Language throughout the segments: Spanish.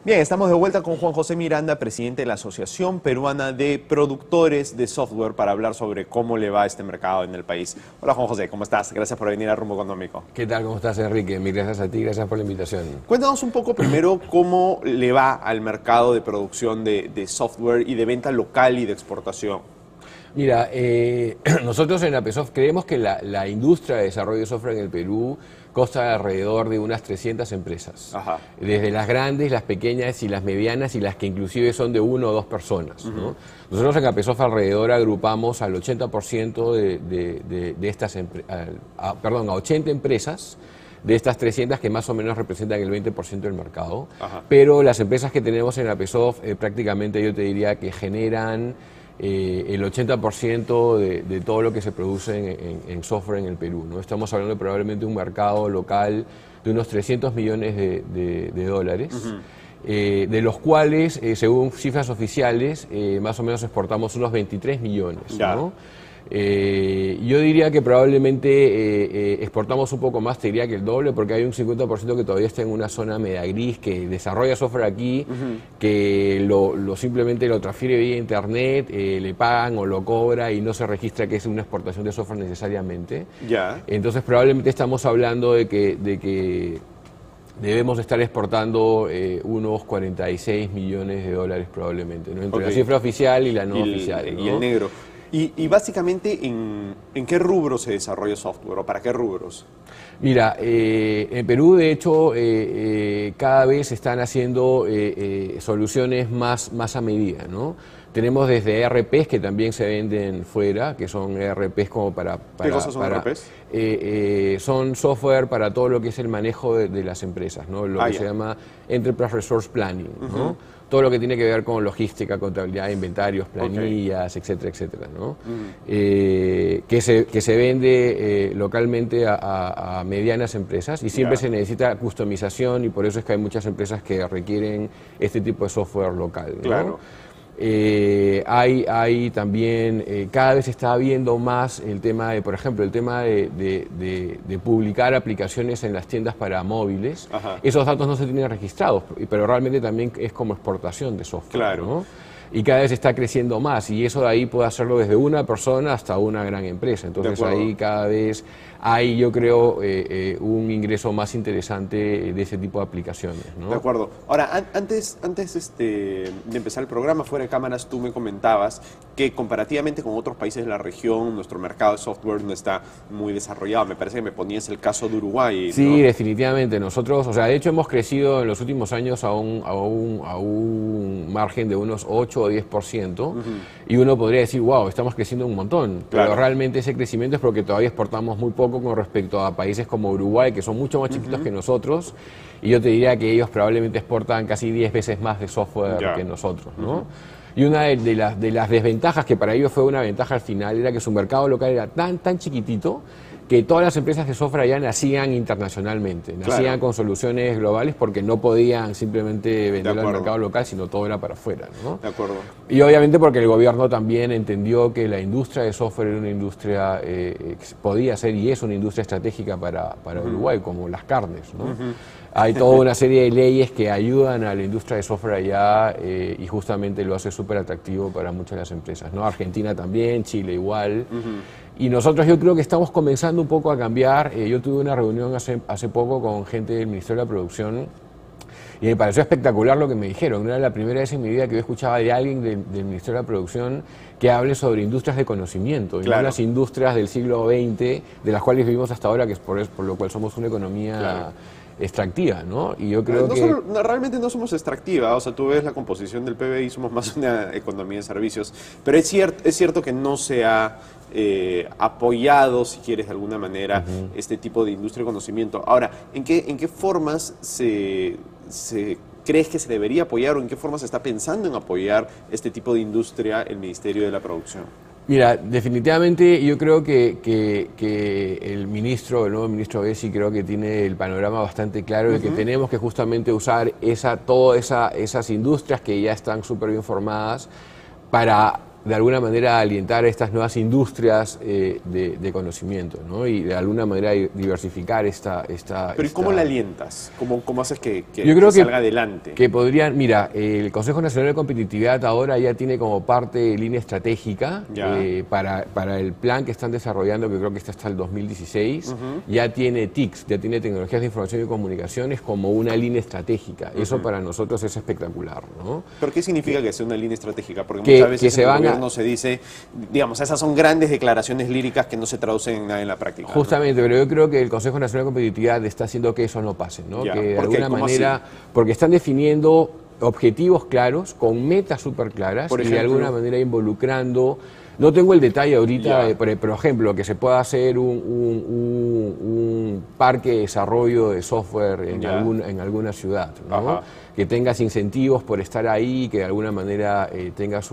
Bien, estamos de vuelta con Juan José Miranda, presidente de la Asociación Peruana de Productores de Software, para hablar sobre cómo le va a este mercado en el país. Hola Juan José, ¿cómo estás? Gracias por venir a Rumbo Económico. ¿Qué tal? ¿Cómo estás, Enrique? Mil gracias a ti, gracias por la invitación. Cuéntanos un poco primero cómo le va al mercado de producción de software y de venta local y de exportación. Mira, nosotros en APESOFT creemos que la industria de desarrollo de software en el Perú consta de alrededor de unas 300 empresas. Ajá. Desde las grandes, las pequeñas y las medianas y las que inclusive son de 1 o 2 personas, ¿no? Nosotros en APESOFT alrededor agrupamos al 80% de estas a 80 empresas de estas 300 que más o menos representan el 20% del mercado. Ajá. Pero las empresas que tenemos en APESOFT prácticamente yo te diría que generan el 80% de todo lo que se produce en software en el Perú, ¿no? Estamos hablando de probablemente un mercado local de unos 300 millones de dólares, de los cuales, según cifras oficiales, más o menos exportamos unos 23 millones, ¿no? Yo diría que probablemente exportamos un poco más, te diría que el doble, porque hay un 50% que todavía está en una zona media gris, que desarrolla software aquí, que simplemente lo transfiere vía internet, le pagan o lo cobra y no se registra que es una exportación de software necesariamente. Entonces probablemente estamos hablando de que debemos estar exportando unos 46 millones de dólares probablemente, ¿no? Entre la cifra oficial y la no oficial, ¿no? Y el negro. Y básicamente, ¿en qué rubro se desarrolla software o para qué rubros? Mira, en Perú, de hecho, cada vez se están haciendo soluciones más a medida, ¿no? Tenemos desde ERPs que también se venden fuera, que son ERPs como para ¿Qué cosas son ERPs? Son software para todo lo que es el manejo de las empresas, ¿no? Lo que se llama Enterprise Resource Planning, ¿no? Todo lo que tiene que ver con logística, contabilidad, inventarios, planillas, etcétera, etcétera, ¿no? Que se vende localmente a medianas empresas y siempre se necesita customización y por eso es que hay muchas empresas que requieren este tipo de software local, ¿no? Claro. Hay también, cada vez se está viendo más el tema de, por ejemplo, el tema de publicar aplicaciones en las tiendas para móviles. Esos datos no se tienen registrados, pero realmente también es como exportación de software, claro, ¿no? Y cada vez está creciendo más y eso de ahí puede hacerlo desde una persona hasta una gran empresa. Entonces ahí cada vez hay, yo creo, un ingreso más interesante de ese tipo de aplicaciones, ¿no? De acuerdo. Ahora, antes de empezar el programa, fuera de cámaras, tú me comentabas que comparativamente con otros países de la región, nuestro mercado de software no está muy desarrollado. Me parece que me ponías el caso de Uruguay, ¿no? Sí, definitivamente. Nosotros, o sea, de hecho hemos crecido en los últimos años a un margen de unos 8 o 10%, y uno podría decir, wow, estamos creciendo un montón, pero realmente ese crecimiento es porque todavía exportamos muy poco con respecto a países como Uruguay, que son mucho más chiquitos que nosotros, y yo te diría que ellos probablemente exportan casi 10 veces más de software que nosotros, ¿no? Y una de las desventajas, que para ellos fue una ventaja al final, era que su mercado local era tan chiquitito que todas las empresas de software allá nacían internacionalmente, nacían con soluciones globales porque no podían simplemente vender al mercado local, sino todo era para afuera, ¿no? De acuerdo. Y obviamente porque el gobierno también entendió que la industria de software era una industria, podía ser y es una industria estratégica para Uruguay, como las carnes, ¿no? Hay toda una serie de leyes que ayudan a la industria de software allá y justamente lo hace súper atractivo para muchas de las empresas, ¿no? Argentina también, Chile igual. Y nosotros yo creo que estamos comenzando un poco a cambiar. Yo tuve una reunión hace poco con gente del Ministerio de la Producción y me pareció espectacular lo que me dijeron. Era la primera vez en mi vida que yo escuchaba de alguien del Ministerio de la Producción que hable sobre industrias de conocimiento, y no las industrias del siglo XX, de las cuales vivimos hasta ahora, que es por lo cual somos una economía extractiva, ¿no? Y yo creo realmente no somos extractiva, o sea, tú ves la composición del PBI, somos más una economía de servicios, pero es cierto que no se ha apoyado, si quieres, de alguna manera, este tipo de industria de conocimiento. Ahora, ¿en qué formas crees que se debería apoyar o en qué formas se está pensando en apoyar este tipo de industria el Ministerio de la Producción? Mira, definitivamente yo creo que el nuevo ministro Bessi creo que tiene el panorama bastante claro de que tenemos que justamente usar todas esas industrias que ya están súper bien formadas para de alguna manera alientar estas nuevas industrias de conocimiento, ¿no? Y de alguna manera diversificar esta... Pero ¿y cómo la alientas? ¿Cómo haces que yo creo salga adelante? Que podrían, mira, el Consejo Nacional de Competitividad ahora ya tiene como parte línea estratégica para el plan que están desarrollando, que creo que está hasta el 2016, ya tiene TICs, ya tiene tecnologías de información y comunicaciones como una línea estratégica. Eso para nosotros es espectacular, ¿no? ¿Pero qué significa que sea una línea estratégica? Porque muchas veces en el gobierno se dice, digamos, esas son grandes declaraciones líricas que no se traducen en nada en la práctica. Justamente, ¿no? Pero yo creo que el Consejo Nacional de Competitividad está haciendo que eso no pase, ¿no? Que de alguna manera, porque están definiendo objetivos claros, con metas súper claras, y de alguna manera involucrando... No tengo el detalle ahorita, por ejemplo, que se pueda hacer un parque de desarrollo de software en alguna ciudad, ¿no? Que tengas incentivos por estar ahí, que de alguna manera tengas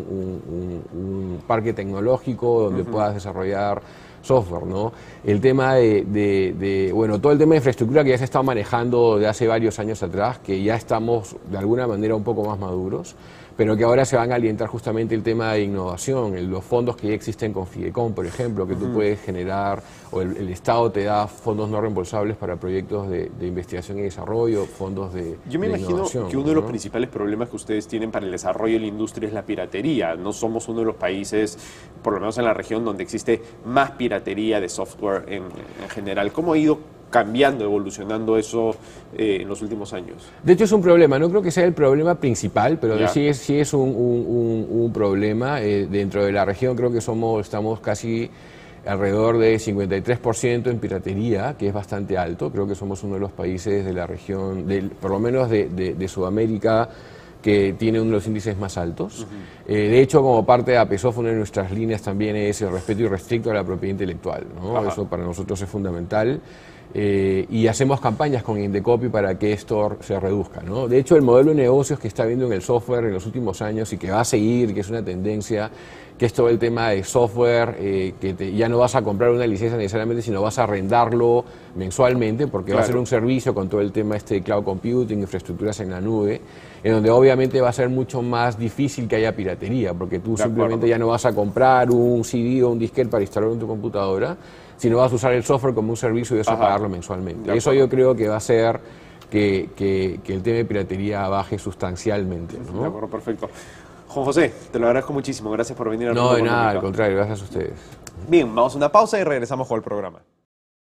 un parque tecnológico donde puedas desarrollar software, ¿no? El tema bueno, todo el tema de infraestructura que ya se está manejando de hace varios años atrás, que ya estamos de alguna manera un poco más maduros, pero que ahora se van a alientar justamente el tema de innovación, los fondos que ya existen con Fidecom, por ejemplo, que tú puedes generar, o el Estado te da fondos no reembolsables para proyectos de investigación y desarrollo, fondos de Yo me imagino que uno de los principales problemas que ustedes tienen para el desarrollo de la industria es la piratería. No somos uno de los países, por lo menos en la región, donde existe más piratería de software en general. ¿Cómo ha ido cambiando, evolucionando eso en los últimos años? De hecho es un problema, no creo que sea el problema principal, pero sí es un problema. Dentro de la región creo que estamos casi alrededor de 53% en piratería, que es bastante alto. Creo que somos uno de los países de la región, por lo menos de Sudamérica, que tiene uno de los índices más altos. De hecho, como parte de APESOF, una de nuestras líneas también es el respeto irrestricto a la propiedad intelectual, ¿no? Eso para nosotros es fundamental. Y hacemos campañas con Indecopi para que esto se reduzca, ¿no? De hecho, el modelo de negocios que está viendo en el software en los últimos años y que va a seguir, que es una tendencia, que es todo el tema de software, que ya no vas a comprar una licencia necesariamente, sino vas a arrendarlo mensualmente, porque va a ser un servicio con todo el tema de cloud computing, infraestructuras en la nube, en donde obviamente va a ser mucho más difícil que haya piratería, porque tú simplemente ya no vas a comprar un CD o un disquete para instalarlo en tu computadora, sino vas a usar el software como un servicio y vas a pagarlo mensualmente. Eso yo creo que va a hacer que el tema de piratería baje sustancialmente, ¿no? De acuerdo, perfecto. Juan José, te lo agradezco muchísimo. Gracias por venir a No, de nada, al contrario, gracias a ustedes. Bien, vamos a una pausa y regresamos con el programa.